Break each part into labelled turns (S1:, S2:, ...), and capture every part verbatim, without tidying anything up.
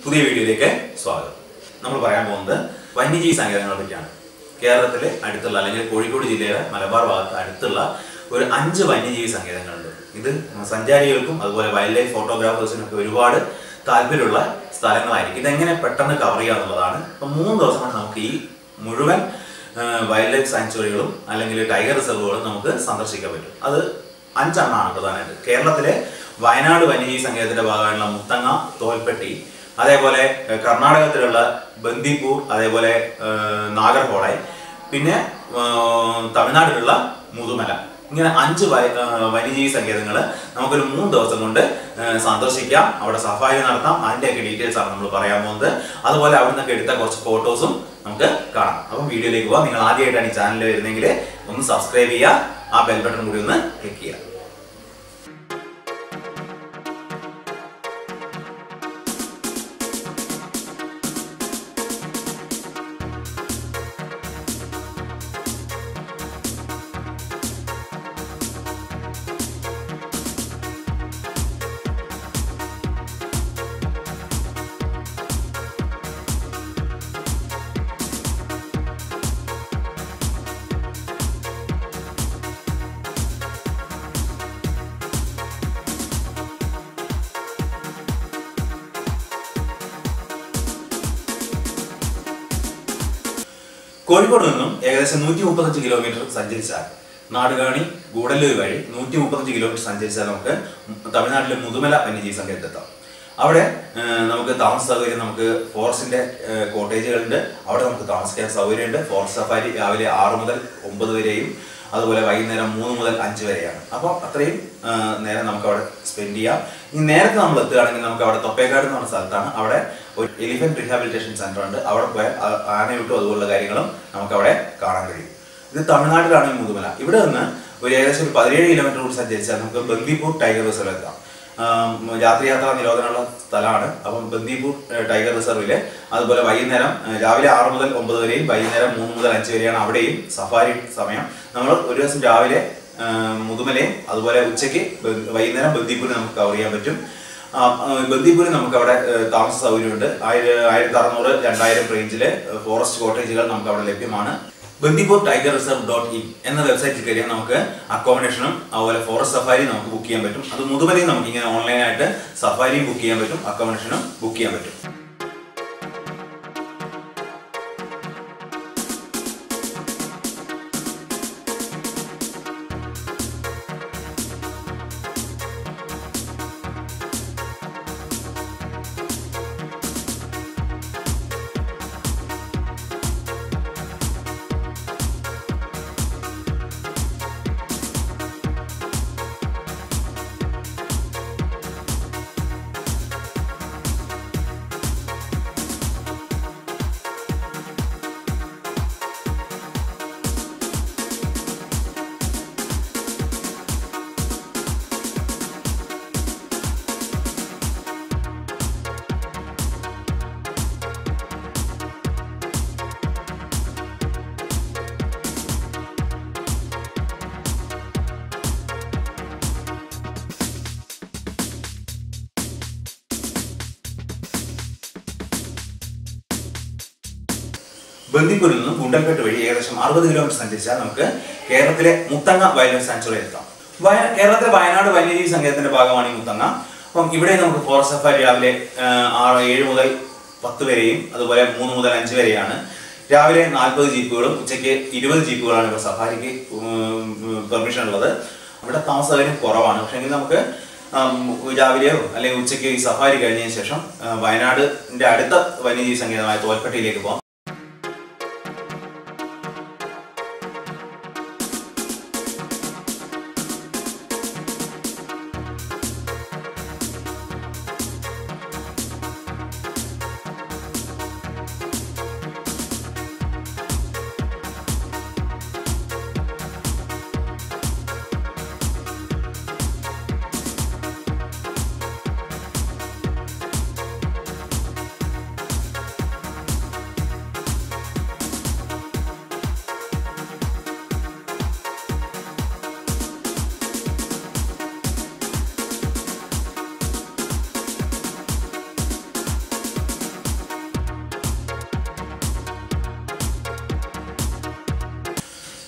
S1: പുതിയ വീഡിയോയിലേക്ക് സ്വാഗതം. നമ്മൾ പറയാൻ പോകുന്നത് വന്യജീവി സങ്കേതങ്ങളെ പറ്റിയാണ്. കേരളത്തിലെ അടുത്തുള്ള അല്ലെങ്കിൽ കോഴിക്കോട് ജില്ലയിലെ മലബാർ ഭാഗത്ത് അടുത്തുള്ള ഒരു അഞ്ച് വന്യജീവി സങ്കേതങ്ങളുണ്ട്. ഇത് സഞ്ചാരികൾക്കും അതുപോലെ വൈൽഡ് ലൈഫ് ഫോട്ടോഗ്രാഫേഴ്സിനും ഒക്കെ ഒരുപാട് താല്പര്യമുള്ള സ്ഥലങ്ങളായിരിക്കും. ഇതെങ്ങനെ പെട്ടെന്ന് കവർ ചെയ്യുക എന്നുള്ളതാണ്. അപ്പം മൂന്ന് ദിവസം കൊണ്ട് നമുക്ക് ഈ മുഴുവൻ വൈൽഡ് ലൈഫ് സാങ്ച്വറികളും അല്ലെങ്കിൽ ടൈഗർ റിസർവുകളും നമുക്ക് സന്ദർശിക്കാൻ പറ്റും. അത് അഞ്ചെണ്ണമാണ് പ്രധാനമായിട്ട്. കേരളത്തിലെ വയനാട് വന്യജീവി സങ്കേതത്തിന്റെ ഭാഗമായുള്ള മുത്തങ്ങ, തോൽപ്പെട്ടി, അതേപോലെ കർണാടകത്തിലുള്ള ബന്ദിപ്പൂർ, അതേപോലെ നാഗർഹോളെ, പിന്നെ തമിഴ്നാട്ടിലുള്ള മുതുമല. ഇങ്ങനെ അഞ്ച് വന്യജീവി സങ്കേതങ്ങൾ നമുക്കൊരു മൂന്ന് ദിവസം കൊണ്ട് സന്ദർശിക്കാം. അവിടെ സഫാരി നടത്താം. അതിൻ്റെയൊക്കെ ഡീറ്റെയിൽസ് ആണ് നമ്മൾ പറയാൻ പോകുന്നത്. അതുപോലെ അവിടെ നിന്നൊക്കെ എടുത്ത കുറച്ച് ഫോട്ടോസും നമുക്ക് കാണാം. അപ്പം വീഡിയോയിലേക്ക് പോകാം. നിങ്ങൾ ആദ്യമായിട്ടാണ് ഈ ചാനലിൽ വരുന്നതെങ്കിൽ ഒന്ന് സബ്സ്ക്രൈബ് ചെയ്യുക, ആ ബെൽ ബട്ടൺ കൂടി ഒന്ന് ക്ലിക്ക് ചെയ്യുക. കോഴിക്കോട് നിന്നും ഏകദേശം നൂറ്റി മുപ്പത്തഞ്ച് കിലോമീറ്റർ സഞ്ചരിച്ചാൽ നാടുകാണി ഗൂഡല്ലൂർ വഴി നൂറ്റി മുപ്പത്തഞ്ച് കിലോമീറ്റർ സഞ്ചരിച്ചാൽ നമുക്ക് തമിഴ്നാട്ടിലെ മുതുമല വന്യജീവി സങ്കേതത്തെത്താം. അവിടെ നമുക്ക് താമസ സൗകര്യം, നമുക്ക് ഫോറസ്റ്റിന്റെ കോട്ടേജുകളുണ്ട്. അവിടെ നമുക്ക് താമസിക്കാൻ സൗകര്യമുണ്ട്. ഫോറസ്റ്റ് സഫാരി രാവിലെ ആറ് മുതൽ ഒമ്പത് വരെയും അതുപോലെ വൈകുന്നേരം മൂന്ന് മുതൽ അഞ്ച് വരെയാണ്. അപ്പോൾ അത്രയും നേരം നമുക്ക് അവിടെ സ്പെൻഡ് ചെയ്യാം. ഇനി നേരത്തെ നമ്മൾ എത്തുകയാണെങ്കിൽ നമുക്ക് അവിടെ തൊപ്പേക്കാട് എന്ന് പറഞ്ഞ സ്ഥലത്താണ് അവിടെ ഒരു എലിഫന്റ് റീഹാബിലിറ്റേഷൻ സെന്റർ ഉണ്ട്. അവിടെ പോയാൽ ആനയൂട്ടും അതുപോലുള്ള കാര്യങ്ങളും നമുക്ക് അവിടെ കാണാൻ കഴിയും. ഇത് തമിഴ്നാട്ടിലാണ് ഈ മുതുമല. ഇവിടെ നിന്ന് ഒരു ഏകദേശം ഒരു പതിനേഴ് കിലോമീറ്റർ കൂടി സഞ്ചരിച്ചാൽ നമുക്ക് ബന്ദിപ്പൂർ ടൈഗർ റിസർവ് എത്താം. രാത്രിയാത്രാ നിരോധനമുള്ള സ്ഥലമാണ്. അപ്പം ബന്ദിപ്പൂർ ടൈഗർ റിസർവില് അതുപോലെ വൈകുന്നേരം രാവിലെ ആറ് മുതൽ ഒമ്പത് വരെയും വൈകുന്നേരം മൂന്ന് മുതൽ അഞ്ച് വരെയാണ് അവിടെയും സഫാരി സമയം. നമ്മൾ ഒരു ദിവസം രാവിലെ മുതുമലയും അതുപോലെ ഉച്ചയ്ക്ക് വൈകുന്നേരം ബന്ദിപ്പൂരിൽ നമുക്ക് കവർ ചെയ്യാൻ പറ്റും. ബന്ദിപ്പൂരിൽ നമുക്ക് അവിടെ താമസ സൗകര്യമുണ്ട്. ആയിരം ആയിരത്തി അറുന്നൂറ് രണ്ടായിരം റേഞ്ചിലെ ഫോറസ്റ്റ് കോട്ടേജുകൾ നമുക്ക് അവിടെ ലഭ്യമാണ്. Bandipur tiger reserve dot in എന്ന വെബ്സൈറ്റിൽ കയറിയാൽ നമുക്ക് അക്കോമഡേഷനും അതുപോലെ ഫോറസ്റ്റ് സഫാരിയും നമുക്ക് ബുക്ക് ചെയ്യാൻ പറ്റും. അത് മുതുമലയും നമുക്ക് ഇങ്ങനെ ഓൺലൈനായിട്ട് സഫാരിയും ബുക്ക് ചെയ്യാൻ പറ്റും, അക്കോമഡേഷനും ബുക്ക് ചെയ്യാൻ പറ്റും. ബന്ദിപ്പൂരിൽ നിന്നും ഗുണ്ടൽപേട്ട് വഴി ഏകദേശം അറുപത് കിലോമീറ്റർ സഞ്ചരിച്ചാൽ നമുക്ക് കേരളത്തിലെ മുത്തങ്ങ വൈൽഡ് ലൈഫ് സാങ്ച്വറി എത്താം. വയ കേരളത്തിലെ വയനാട് വന്യജീവി സങ്കേതത്തിന്റെ ഭാഗമാണ് ഈ മുത്തങ്ങ. അപ്പം ഇവിടെ നമുക്ക് ഫോറസ്റ്റ് സഫാരി രാവിലെ ആറ് ഏഴ് മുതൽ പത്ത് വരെയും അതുപോലെ മൂന്ന് മുതൽ അഞ്ച് വരെയാണ്. രാവിലെ നാൽപ്പത് ജീപ്പുകളും ഉച്ചയ്ക്ക് ഇരുപത് ജീപ്പുകളാണ് ഇവിടെ സഫാരിക്ക് പെർമിഷൻ ഉള്ളത്. ഇവിടെ താമസ സൗകര്യം കുറവാണ്. പക്ഷെ എങ്കിൽ നമുക്ക് രാവിലെയോ അല്ലെങ്കിൽ ഉച്ചയ്ക്ക് ഈ സഫാരി കഴിഞ്ഞതിന് ശേഷം വയനാടിന്റെ അടുത്ത വന്യജീവി സങ്കേതമായ തോൽപ്പെട്ടിയിലേക്ക് പോകാം.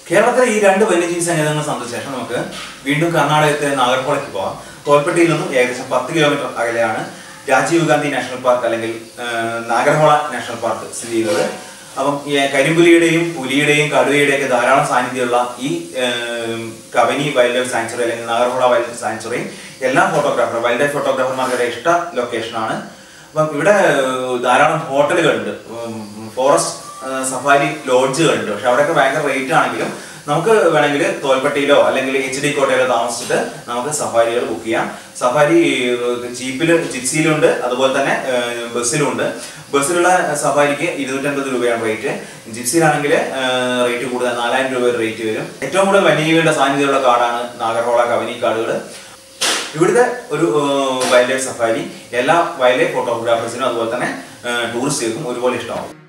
S1: കേരളത്തിലെ ഈ രണ്ട് വന്യജീവി സങ്കേതങ്ങൾ സന്ദർശിച്ച ശേഷം നമുക്ക് വീണ്ടും കർണാടകത്തെ നാഗർഹോളയ്ക്ക് പോകാം. തോൽപ്പെട്ടിയിൽ നിന്നും ഏകദേശം പത്ത് കിലോമീറ്റർ അകലെയാണ് രാജീവ് ഗാന്ധി നാഷണൽ പാർക്ക് അല്ലെങ്കിൽ നാഗർഹോള നാഷണൽ പാർക്ക് സ്ഥിതി ചെയ്യുന്നത്. അപ്പം ഈ കരിമ്പുലിയുടെയും പുലിയുടെയും കടുവയുടെയും ഒക്കെ ധാരാളം സാന്നിധ്യമുള്ള ഈ കവനി വൈൽഡ് ലൈഫ് സാങ്ച്വറി അല്ലെങ്കിൽ നാഗർഹോള വൈൽഡ് ലൈഫ് സാങ്ച്വറി എല്ലാ ഫോട്ടോഗ്രാഫർ വൈൽഡ് ലൈഫ് ഫോട്ടോഗ്രാഫർമാരുടെ ഇഷ്ട ലൊക്കേഷനാണ്. അപ്പം ഇവിടെ ധാരാളം ഹോട്ടലുകളുണ്ട്, ഫോറസ്റ്റ് സഫാരി ലോഡ്ജുകളുണ്ട്. പക്ഷെ അവിടെയൊക്കെ ഭയങ്കര റേറ്റ് ആണെങ്കിലും നമുക്ക് വേണമെങ്കിൽ തോൽപ്പെട്ടിയിലോ അല്ലെങ്കിൽ എച്ച് ഡി കോട്ടയിലോ താമസിച്ചിട്ട് നമുക്ക് സഫാരികൾ ബുക്ക് ചെയ്യാം. സഫാരി ജീപ്പിൽ ജിപ്സിയിലുണ്ട്, അതുപോലെ തന്നെ ബസ്സിലുണ്ട്. ബസ്സിലുള്ള സഫാരിക്ക് ഇരുന്നൂറ്റൻപത് രൂപയാണ് റേറ്റ്. ജിപ്സിയിലാണെങ്കിൽ റേറ്റ് കൂടുതൽ, നാലായിരം രൂപ റേറ്റ് വരും. ഏറ്റവും കൂടുതൽ വന്യജീവികളുടെ സാന്നിധ്യമുള്ള കാടാണ് നാഗർഹോള കവനി കാടുകൾ. ഇവിടുത്തെ ഒരു വൈൽഡ് ലൈഫ് സഫാരി എല്ലാ വൈൽഡ് ലൈഫ് ഫോട്ടോഗ്രാഫേഴ്സിനും അതുപോലെ തന്നെ ടൂറിസ്റ്റുകൾക്കും ഒരുപോലെ ഇഷ്ടമാവും.